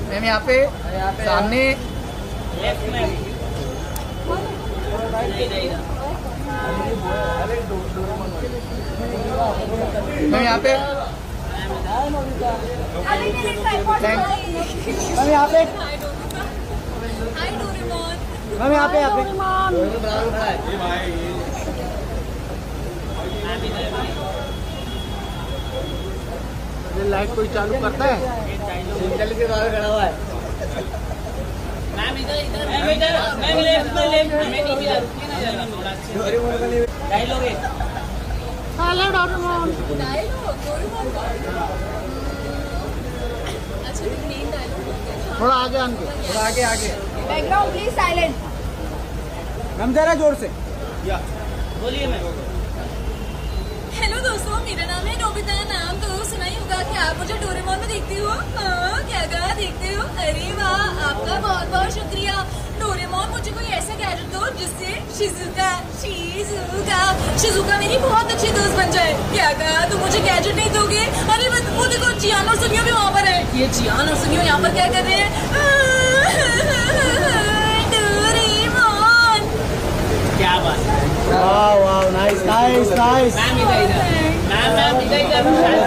Ma'am यहाँ पे सामने लेफ्ट में मैम यहाँ पे मैम यहाँ पे मैम यहाँ पे लाइट कोई चालू करता है? सिग्नल के बाहर खड़ा हुआ है। मैम इधर मैम लेफ्ट में मैं नीचे रुकिए ना जरा थोड़ा अच्छे डायलॉग है। Hello Doraemon. थोड़ा आगे आगे थोड़ा आगे बैकग्राउंड प्लीज साइलेंट। मैम जरा जोर से बोलिए मैम। हेलो दोस्तों, मेरा नाम है नोबिता। नाम तो सुना ही होगा कि आप मुझे डोरेमोन में देखते हो। हाँ, क्या कहा देखते हो? अरे वाह, आपका बहुत बहुत शुक्रिया। डोरेमोन, मुझे कोई ऐसा गैजेट दो जिससे शिजुका मेरी बहुत अच्छी दोस्त बन जाए। क्या कहा? तुम मुझे गैजेट नहीं दोगे? अरे वो देखो, जियान और सुनियो भी वहाँ पर है। ये जियान और सुनियो यहाँ पर क्या कर रहे हैं? डोरेमोन, क्या बात है। वाह नाइस नाइस नाइस। मैम इधर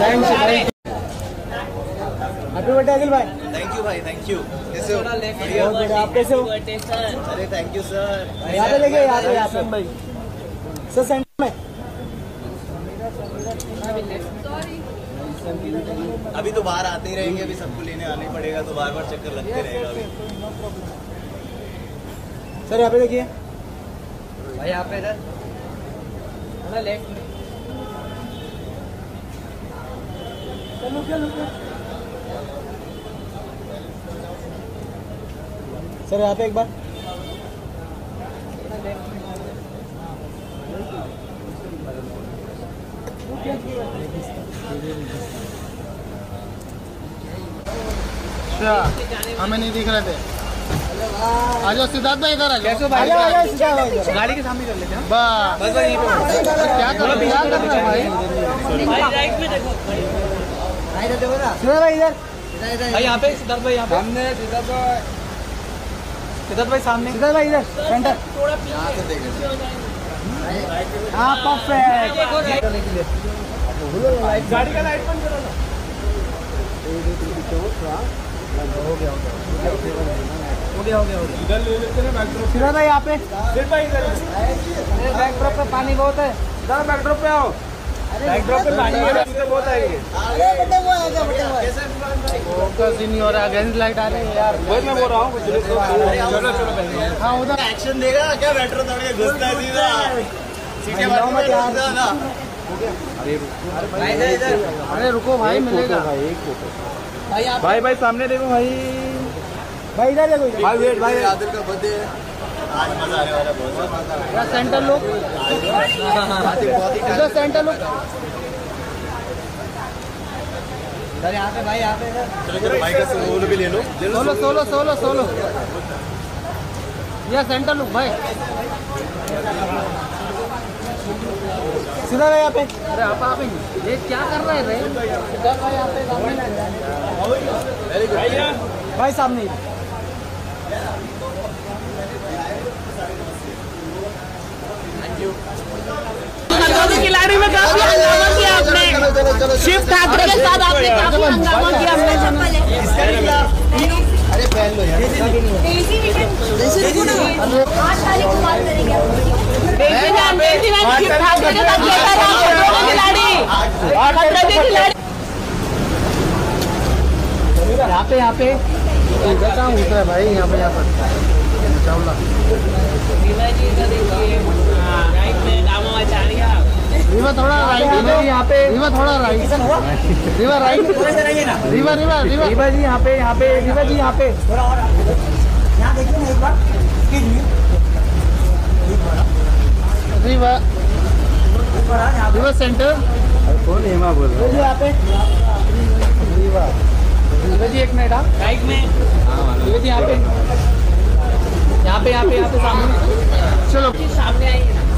हैप्पी बर्थडे अखिल भाई। थैंक यू कैसे हो? आप कैसे हो? अरे थैंक यू सर। यहाँ पे लेके यहाँ पे भाई सर सेंटर में। अभी तो बाहर आते ही रहेंगे, अभी सबको लेने आना ही पड़ेगा, तो बार बार चक्कर लगते रहेगा अभी। सर यहाँ पे देखिए भाई यहाँ पे इधर लेफ्ट में। चलो सर यहाँ पे एक बार। अच्छा, हमें नहीं दिख रहे थे। आ जाओ सिद्धार्थ भाई, इधर आ जाओ। गाड़ी के सामने कर लेते हैं। बस क्या कर रहा है भाई? राइट में देखो। सिद्धार्थ भाई इधर यहाँ पे। सिद्धार्थ भाई यहाँ पे सामने। सिद्धार्थ भाई सामने। सिद्धार्थ भाई इधर सेंटर। थोड़ा पीछे हाँ परफेक्ट। गाड़ी का लाइट बंद करो ना। हो गया इधर ले लेते हैं बैकड्रॉप। सिद्धार्थ भाई यहाँ पे। सिर्फ भाई इधर बैकड्रॉप पे पानी बहुत है। इधर बैकड्रॉप पे आओ। बैकड्रॉप पे पानी बहुत आएगी। सीन नहीं हो रहा, अगेंस्ट लाइट आ रही है यार। वही मैं बोल रहा हूँ। चलो हाँ उधर एक्शन देगा क्या? बैटरी थोड़ी घुसता है सीधा सीटे मार ना। अरे रुको भाई, मिलेगा भाई। भाई सामने देखो भाई। भाई इधर देखो भाई। वेट भाई, आदिल का बर्थडे है आज, मजा आने वाला है बहुत। सेंटर लोग इधर, सेंटर लोग इधर। यहाँ पे भाई, यहाँ पे चलो भाई का सोलो भी ले लो। सोलो यह सेंटर लुक भाई। सीधा यहाँ पे। अरे आप ये क्या कर रहे हैं भाई? सामने खिलाड़ी में काफी हंगामा किया आपने। शिव ठाकरे के साथ आपने काफी हंगामा किया हमने। अरे पहन लो यार। यहाँ पे काम होता है भाई। यहाँ पर रीवा थोड़ा राइट। यहाँ पे रीवा थोड़ा राइट। रीवा राइट। रीवा जी यहाँ पे। रीवा जी यहाँ पे। यहाँ देखिए ना एक बार। रीवा सेंटर। कौन हेमा बोल रहा है? यहाँ पे रीवा जी एक मिनट। आप राइट में। रीवा जी यहाँ पे सामने। चलो सामने आइए ना।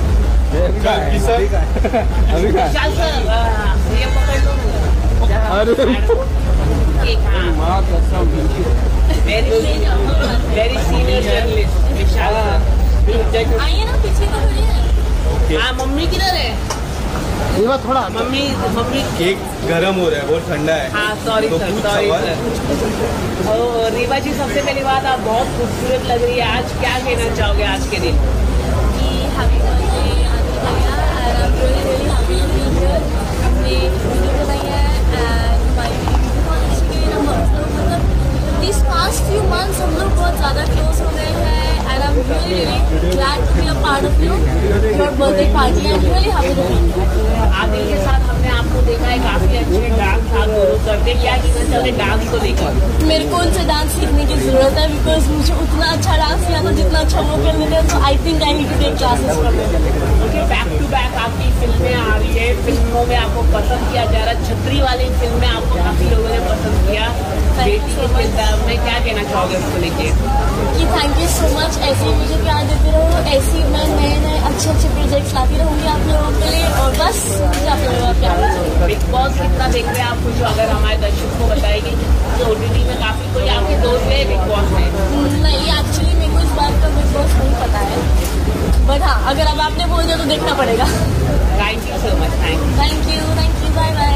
अभी चल सर, ये पकड़ लो। अरे एक हाथ। Very senior journalist Vishal. आइए ना पीछे तो खड़ी है। हाँ मम्मी किधर है? ये बात थोड़ा मम्मी केक गरम हो रहा है, बहुत ठंडा है। हाँ सॉरी तो सर, कुछ सॉरी सवाल? सर। रीवा जी, सबसे पहली बात आप बहुत खूबसूरत लग रही है। आज क्या कहना चाहोगे आज के दिन? हैप्पी बर्थडे आदिल भैया, and I am really really happy to be here. हमने वीडियो बनाई है एंड हमारी वीडियो बहुत अच्छी गई। हम मतलब दिस पास्ट फ्यू मंथ्स हम लोग बहुत ज़्यादा क्लोज हो गए हैं and I am really really glad to be a part of your birthday party and really happy to be here. Adil के साथ हमने आपको देखा है काफी अच्छे डांस आप दोनों करते। क्या कहना चाहोगे डांस को लेकर? मेरे को उनसे डांस सीखने की ज़रूरत है बिकॉज मुझे उतना अच्छा डांस नहीं आता जितना अच्छा वो कर लेते हैं। तो I think I need to take classes from them. Okay, back to back आपकी फिल्में आ रही है, फिल्मों में आपको पसंद किया जा रहा है। छतरी वाली फिल्म में आपको काफी लोगों ने पसंद किया। बेटी के किरदार में क्या कहना चाहोगे उसको लेके? कि थैंक यू सो मच, ऐसे ही मुझे प्यार देते रहो, ऐसे ही मैं नए नए अच्छे अच्छे प्रोजेक्ट्स लाती रहूँगी आप लोगों के लिए और बस मुझे आप लोगों का प्यार चाहिए। बिग बॉस कितना देख रहे हैं आप? कुछ अगर हमारे दर्शकों को बताएगी तो OTT में काफी कोई आपके दोस्त है बिग बॉस में? नहीं, एक्चुअली मेरे को इस बात का बिग बॉस नहीं पता है, बट हाँ अगर अब आपने बोल दिया तो देखना पड़ेगा। Thank you so much. Thank thank you, bye bye.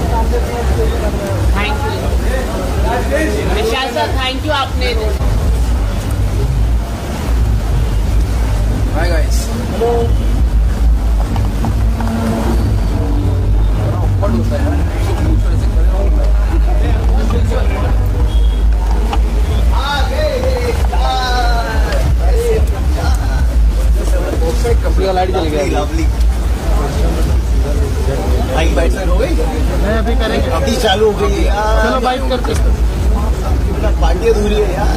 You Vishal sir, thank you आपने। Hi guys. लाइट चली गई। लवली। बाइक बाइट से हो गई? मैं अभी करेंगे, अभी चालू हो गई है यार। चलो बाइक करते। पार्टी अधूरी है यार।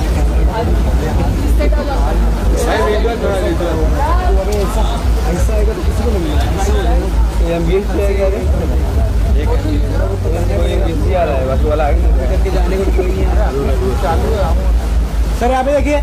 ऐसा आएगा तो किसी को नहीं मिलेगा। आ रहा है बस वाला करके जाने को कोई नहीं आ रहा। चालू है सर यहाँ पे देखिए।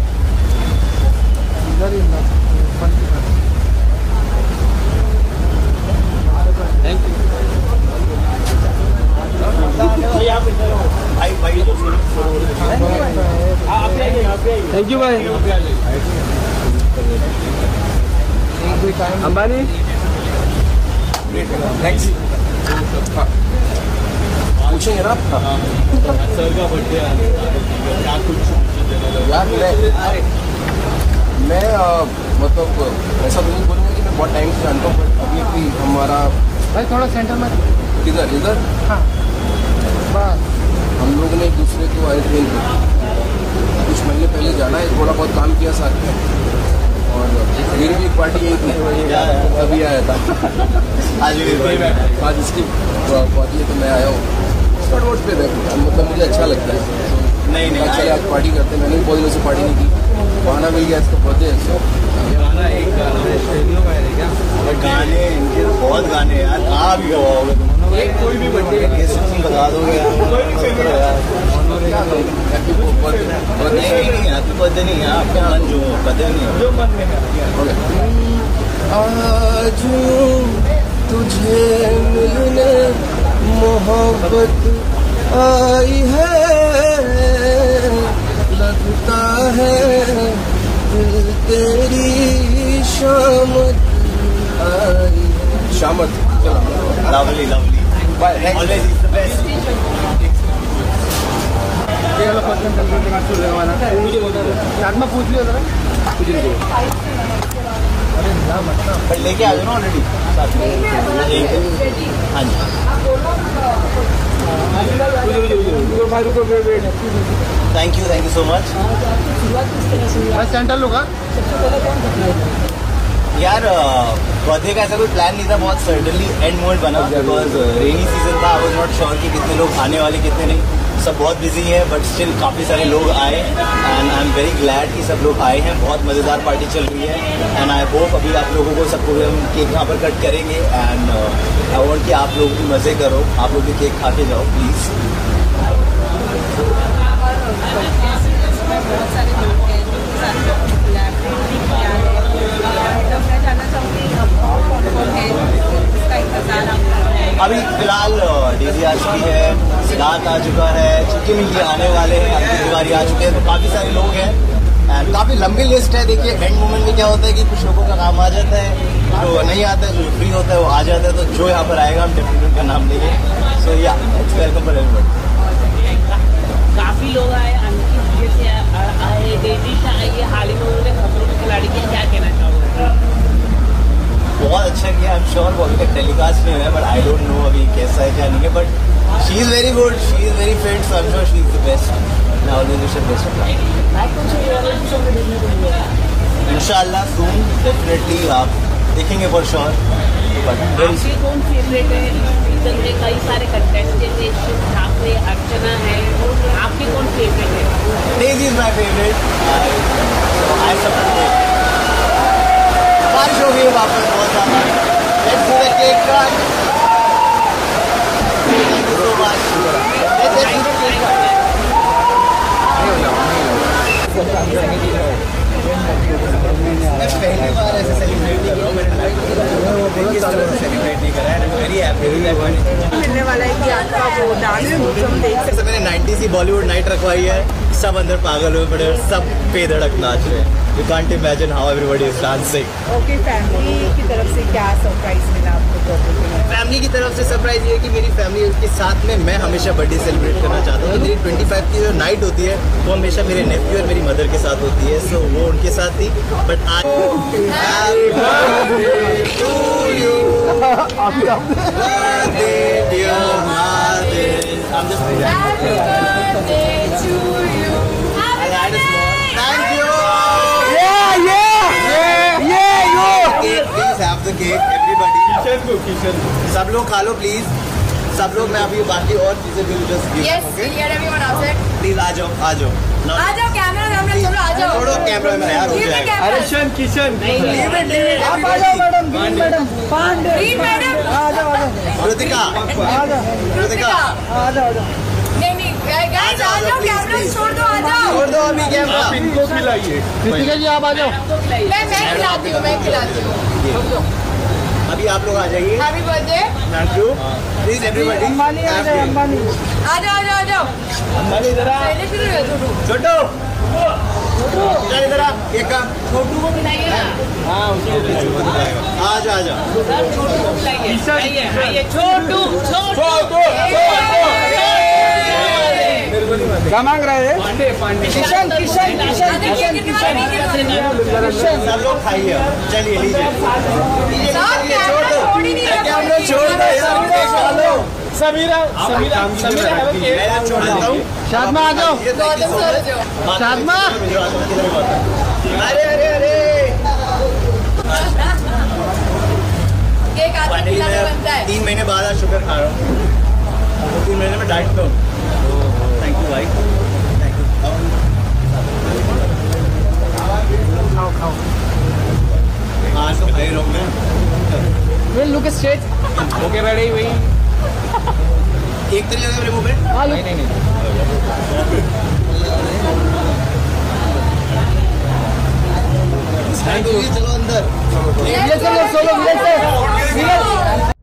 थैंक यू भाई। अंबानी पूछेंगे ना सर का बर्थडे क्या कुछ यार। मैं मतलब ऐसा तो नहीं बोलूँगा कि मैं बहुत टाइम से जानता हूँ, बट अभी भी हमारा भाई थोड़ा सेंटर में इधर हाँ बस। हम लोग ने एक दूसरे को आए ट्रेन पे कुछ महीने पहले जाना है, थोड़ा बहुत काम किया साथ में और मेरी भी एक पार्टी यही थी, अभी आया था। आज इसकी पार्टी है तो मैं आया हूँ। रोड पे मतलब मुझे अच्छा लगता है। नहीं अच्छा आज पार्टी करते हैं। मैंने भी बहुत दिनों से पार्टी नहीं की, बहाना मिल गया इसका बर्थडे है। एक गाने इनके तो बहुत गाने यार, कहाँ भी गवाओगे तुम? कोई भी बर्थडे बता दोगे यार। हैप्पी बर्थडे नहीं, हैप्पी बर्थडे नहीं है आपका मन जो बर्थडे नहीं है जो मन में है। आज तुझे मिलने मोहब्बत आई है, लगता है दिल तेरी शामत आई। शामत lovely lovely always is the best. में पूछ लिया जरा कुछ नहीं। बट लेके आ जाओ ना ऑलरेडी। हाँ जी थैंक यू सो मच। मैं सेंटर लूँगा यार। बर्थडे का ऐसा कोई प्लान नहीं था, बहुत सडनली एंड मोमेंट बना बिकॉज रेनी सीजन था। आई वाज नॉट श्योर कि कितने लोग आने वाले कितने नहीं। सब बहुत बिजी है बट स्टिल काफ़ी सारे लोग आए and I am very glad कि सब लोग आए हैं। बहुत मज़ेदार पार्टी चल रही है एंड आई होप अभी आप लोगों को सबको हम केक यहाँ पर कट करेंगे एंड आई वांट कि आप लोग भी मज़े करो। आप लोग भी केक खा के जाओ प्लीज़। बहुत सारे लोग हैं जिनके साथ कोलैबोरेट किया है। मैं जानना चाहूँगी अब कौन कौन है जिसका इंतजार आप कर रहे हैं? अभी फिलहाल डेजी आ चुकी है, सिद्धार्थ आ चुका है, चिक्की मिक्की आने वाले हैं, अंकित तिवारी आ चुके हैं, तो काफ़ी सारे लोग हैं एंड काफ़ी लंबी लिस्ट है। देखिए एंड मोमेंट में क्या होता है कि कुछ लोगों का काम आ जाता है, जो नहीं आता है, जो फ्री होता है वो आ जाता है, तो जो यहाँ पर आएगा हम डेफिनेटली उनका नाम लेंगे। सो या इट्स वेलकम फॉर एवरीबॉडी। काफी लोग आए, अंकित जैसे आए, डेजी शाह आई है, हाल ही में उन्होंने खतरों के खिलाड़ी के क्या कहना चाहोगे? बहुत अच्छा किया। आई एम श्योर वो अभी तक टेलीकास्ट नहीं हुआ है, बट आई डोंट नो अभी कैसा है क्या नहीं है, but she is very good, she is very fit, so I am sure she is the best. I always wish her best of luck. इंशाल्लाह सून डेफिनेटली आप देखेंगे फॉर श्योर। आपके कौन फेवरेट है? सीजन में कई सारे कंटेस्टेंट है, शिव ठाकरे, अर्चना है, आपके कौन फेवरेट है? Daisy is my favourite. I support. बारिश हो गई है वापस बहुत ज़्यादा। Let's do the cake cut. Thank you so much. Let's do the cake cut. मैं पहली बार ऐसे सेलिब्रेट कर रहा हूँ, मैंने सेलिब्रेट नहीं करा है। वेरी हैप्पी मिलने वाला है कि आपका वो डांस हम देख सकते। मैंने 90s की बॉलीवुड नाइट रखवाई है, सब अंदर पागल हुए पड़े और सब बेधड़क नाच रहे हैं। You can't imagine how everybody is dancing. Okay, family की तरफ से क्या सरप्राइज मिला आपको? फैमिली की तरफ से सरप्राइज ये है कि मेरी फैमिली के साथ में मैं हमेशा बर्थडे सेलिब्रेट करना चाहता हूँ। तो मेरी 25 की जो नाइट होती है वो हमेशा मेरे नेफ्यू और मेरी मदर के साथ होती है, सो वो उनके साथ थी। बट आज सब लोग खा लो प्लीज, सब लोग। मैं अभी बाकी और चीजें भी प्लीज आ जाओ, आ जाओ, आ जाओ, कैमरा चलो आ जाओ। छोड़ो कैमरा में यार, हो जाएगा। अरे किशन आप आ जाओ मैडम, मैडम पांडे मैडम आ जाओ, आ जाओ कृतिका, कृतिका आ जाओ। नहीं गाइस आ जाओ, कैमरा छोड़ दो, आ जाओ। छोड़ दो अभी कैमरा। इनको खिलाइए। कृतिका जी आप आ जाओ। मैं खिलाती हूँ, मैं खिलाती हूँ। अभी आप लोग आ जाइए। Happy birthday. Thank you. Please everybody Ambani आ जाओ, अंबानी आ जाओ, आ जाओ, आ जाओ। अंबानी इधर आ। पहले शुरू है छोटू। छोटू इधर आ। एक काम छोटू को खिलाइए ना। हाँ आ जा, आ जा। छोटू को खिलाइए। आइए छोटू, छोटू। क्या मांग रहे हैं? किशन किशन किशन किशन किशन सब लोग खाइए। चलिए लीजिए। छोड़ ही नहीं रहा। कैमरा छोड़ दो यार। समीरा मैं छोड़ देता हूँ। शादमा आ जाओ। शादमा। अरे अरे अरे केक आते फाइनली खिलाना बनता है। मैं 3 महीने बाद आज शुगर खा रहा हूँ। 3 महीने में डाइट पे। थैंक यू भाई, थैंक यू। खाओ। आज तो भाई रोक में We'll look straight. Okay, ready? Wait. एक तरीके से मेरे मुंह पे। नहीं। चलो अंदर। ये चलो सोलो